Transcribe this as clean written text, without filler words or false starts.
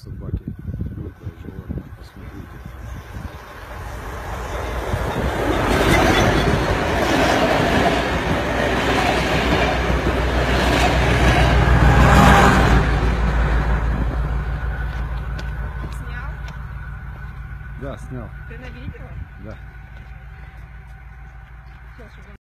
собаки. Глупое животное, посмотрите. Снял? Да, снял. Ты на видео? Да. Сейчас уже.